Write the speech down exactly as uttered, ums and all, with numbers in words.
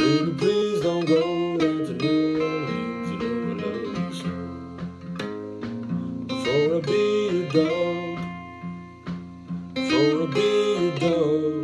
Baby, please don't go down to New Orleans. You know I love you so. Before I be a dog, before I be a dog.